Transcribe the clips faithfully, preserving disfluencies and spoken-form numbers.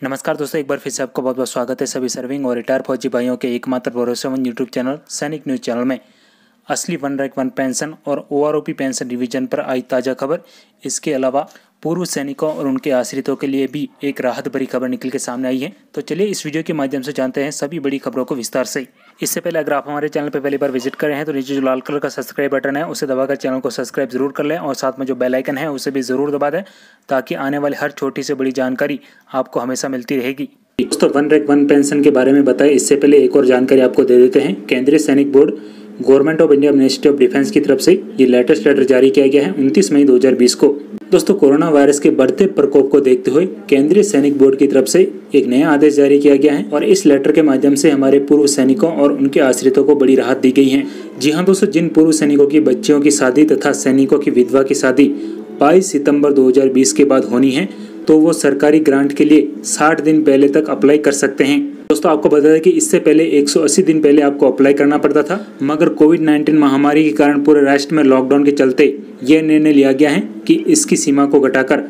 नमस्कार दोस्तों, एक बार फिर से आपका बहुत बहुत स्वागत है सभी सर्विंग और रिटायर फौजी भाइयों के एकमात्र भरोसेमंद YouTube channel Sainik news channel में। असली वन रैंक वन पेंशन और ओआरओपी पेंशन रिवीजन पर आई ताज़ा खबर। इसके अलावा पूर्व सैनिकों और उनके आश्रितों के लिए भी एक राहत भरी खबर निकल के सामने आई है। तो चलिए इस वीडियो के माध्यम से जानते हैं सभी बड़ी खबरों को विस्तार से। इससे पहले अगर आप हमारे चैनल पर पहली बार विजिट कर रहे हैं तो नीचे जो लाल कलर का सब्सक्राइब बटन है उसे दबाकर चैनल को सब्सक्राइब जरूर कर लें और साथ में जो बेल आइकन है उसे भी ज़रूर दबा दें ताकि आने वाली हर छोटी से बड़ी जानकारी आपको हमेशा मिलती रहेगी। दोस्तों, वन रैंक वन पेंशन के बारे में बताएं इससे पहले एक और जानकारी आपको दे देते हैं। Kendriya Sainik board government of India ministry of defence की तरफ से ये लेटेस्ट लेटर जारी किया गया है उनतीस मई दो हज़ार बीस को। दोस्तों, कोरोना वायरस के बढ़ते प्रकोप को देखते हुए केंद्रीय सैनिक बोर्ड की तरफ से एक नया आदेश जारी किया गया है और इस लेटर के माध्यम से हमारे पूर्व सैनिकों और उनके आश्रितों को बड़ी राहत दी गई है। जी हाँ दोस्तों, जिन पूर्व सैनिकों की बच्चियों की शादी तथा सैनिकों की विधवा की शादी बाईस सितंबर दो हज़ार बीस के बाद होनी है तो वो सरकारी ग्रांट के लिए साठ दिन पहले तक अप्लाई कर सकते हैं। दोस्तों, आपको बता दें कि इससे पहले एक सौ अस्सी दिन पहले आपको अप्लाई करना पड़ता था, मगर कोविड नाइन्टीन महामारी के कारण पूरे राष्ट्र में लॉकडाउन के चलते ये निर्णय लिया गया है कि इसकी सीमा को घटाकर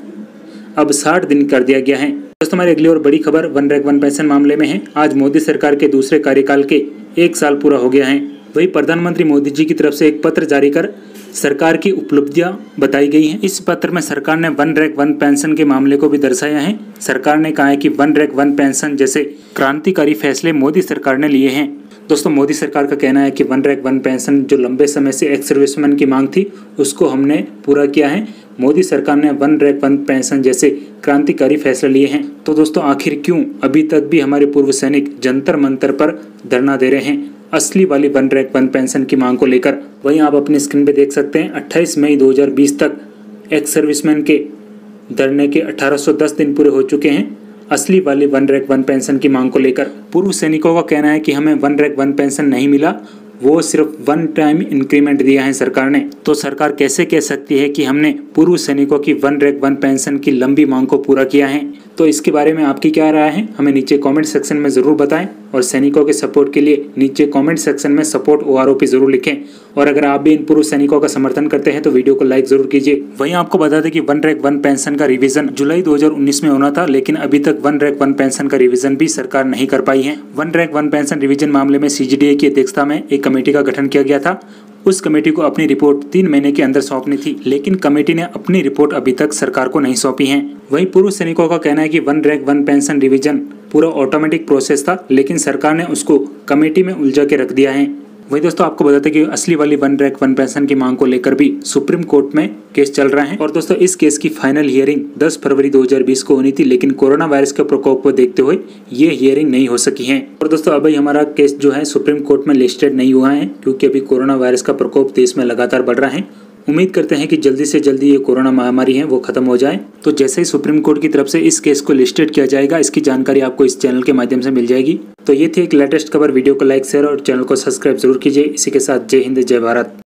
अब साठ दिन कर दिया गया है। दोस्तों, हमारी अगली और बड़ी खबर वन रैंक वन पेंशन मामले में है। आज मोदी सरकार के दूसरे कार्यकाल के एक साल पूरा हो गया है। वही प्रधानमंत्री मोदी जी की तरफ से एक पत्र जारी कर सरकार की उपलब्धियां बताई गई हैं। इस पत्र में सरकार ने वन रैंक वन पेंशन के मामले को भी दर्शाया है। सरकार ने कहा है कि वन रैंक वन पेंशन जैसे क्रांतिकारी फैसले मोदी सरकार ने लिए हैं। दोस्तों, मोदी सरकार का कहना है कि वन रैंक वन पेंशन जो लंबे समय से एक्स सर्विसमैन की मांग थी उसको हमने पूरा किया है। मोदी सरकार ने वन रैंक वन पेंशन जैसे क्रांतिकारी फैसले लिए हैं। तो दोस्तों, आखिर क्यों अभी तक भी हमारे पूर्व सैनिक जंतर मंतर पर धरना दे रहे हैं असली वाली वन रैंक वन पेंशन की मांग को लेकर? वहीं आप अपनी स्क्रीन पे देख सकते हैं अट्ठाईस मई दो हज़ार बीस तक एक्स सर्विसमैन के धरने के अठारह सौ दस दिन पूरे हो चुके हैं असली वाली वन रैंक वन पेंशन की मांग को लेकर। पूर्व सैनिकों का कहना है कि हमें वन रैंक वन पेंशन नहीं मिला, वो सिर्फ वन टाइम इंक्रीमेंट दिया है सरकार ने। तो सरकार कैसे कह सकती है कि हमने पूर्व सैनिकों की वन रैंक वन पेंशन की लंबी मांग को पूरा किया है? तो इसके बारे में आपकी क्या राय है हमें नीचे कमेंट सेक्शन में ज़रूर बताएं और सैनिकों के सपोर्ट के लिए नीचे कमेंट सेक्शन में सपोर्ट ओआरओपी जरूर लिखें। और अगर आप भी इन पूर्व सैनिकों का समर्थन करते हैं तो वीडियो को लाइक जरूर कीजिए। वहीं आपको बता दें कि वन रैंक वन पेंशन का रिवीजन जुलाई दो हज़ार उन्नीस में होना था, लेकिन अभी तक वन रैंक वन पेंशन का रिवीजन भी सरकार नहीं कर पाई है। One rank one pension revision मामले में सीजीडीए की अध्यक्षता में एक कमेटी का गठन किया गया था। उस कमेटी को अपनी रिपोर्ट तीन महीने के अंदर सौंपनी थी, लेकिन कमेटी ने अपनी रिपोर्ट अभी तक सरकार को नहीं सौंपी है। वहीं पूर्व सैनिकों का कहना है कि one rank one pension revision पूरा ऑटोमेटिक प्रोसेस था, लेकिन सरकार ने उसको कमेटी में उलझा के रख दिया है। वही दोस्तों, आपको बताते हैं कि असली वाली वन रैंक वन पेंशन की मांग को लेकर भी सुप्रीम कोर्ट में केस चल रहा है। और दोस्तों, इस केस की फाइनल हियरिंग दस फरवरी दो हज़ार बीस को होनी थी, लेकिन कोरोना वायरस के प्रकोप को देखते हुए ये हियरिंग नहीं हो सकी है। और दोस्तों, अभी हमारा केस जो है सुप्रीम कोर्ट में लिस्टेड नहीं हुआ है क्योंकि अभी कोरोना वायरस का प्रकोप देश में लगातार बढ़ रहा है। उम्मीद करते हैं कि जल्दी से जल्दी ये कोरोना महामारी है वो खत्म हो जाए। तो जैसे ही सुप्रीम कोर्ट की तरफ से इस केस को लिस्टेड किया जाएगा इसकी जानकारी आपको इस चैनल के माध्यम से मिल जाएगी। तो ये थी एक लेटेस्ट खबर। वीडियो को लाइक शेयर और चैनल को सब्सक्राइब जरूर कीजिए। इसी के साथ जय हिंद जय भारत।